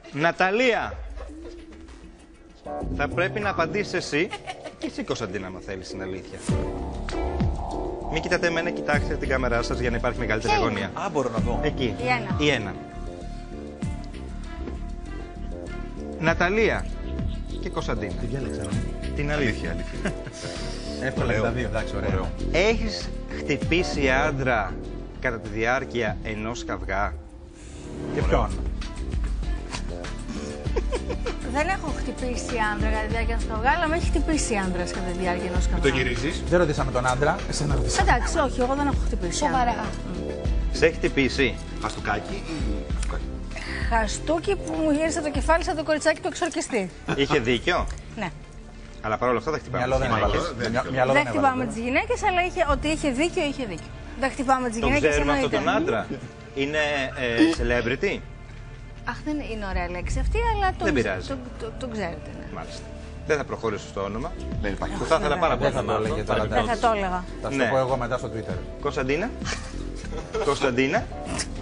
Ναταλία, θα πρέπει να απαντήσεις εσύ και εσύ, Κωνσταντίνα, άμα θέλεις την αλήθεια. Μην κοιτάτε εμένα, κοιτάξτε την κάμερά σας για να υπάρχει μεγαλύτερη αγωνία. Α, μπορώ να δω. Εκεί. Η Ένα. Η Ένα. Ναταλία και Κωνσταντίνα. Τι διάλεξα, Την αλήθεια. Εύκολα και τα δύο, εντάξει, ωραίο. Έχεις χτυπήσει άντρα κατά τη διάρκεια ενός καυγά? Και ποιον? Δεν έχω χτυπήσει άντρα κατά τη διάρκεια ενός καυγά, αλλά με έχει χτυπήσει άντρα κατά τη διάρκεια ενός καυγά. Το γυρίζεις. Δεν ρωτήσαμε τον άντρα, εσένα ρωτήσαμε. Εντάξει, όχι, εγώ δεν έχω χτυπήσει. Σοβαρά. Σε έχει χτυπήσει? Χαστούκάκι ή χαστούκάκι? Χαστούκι που μου γύρισε το κεφάλι σαν το κοριτσάκι του εξορκιστή. Είχε δίκιο? Ναι. Αλλά παρόλα αυτά δεν χτυπάμε. Μυαλό δεν έβαλε. Δεν χτυπάμε τις γυναίκες, αλλά ότι είχε δίκιο, είχε δίκιο. Δεν χτυπάμε τις Τον γυναίκες, ξέρουμε αυτόν εννοείται. τον άντρα. Είναι celebrity? Αχ, δεν είναι ωραία λέξη αυτή, αλλά Δεν πειράζει. τον ξέρετε. Ναι. Μάλιστα. Δεν θα προχωρήσω στο όνομα. Δεν υπάρχει. Που θα ήθελα πάρα πολύ Δεν να θα το έλεγε τώρα. Δεν θα το έλεγα. Θα σου Ναι. το πω εγώ μετά στο Twitter. Κωνσταντίνα. Κωνσταντίνα.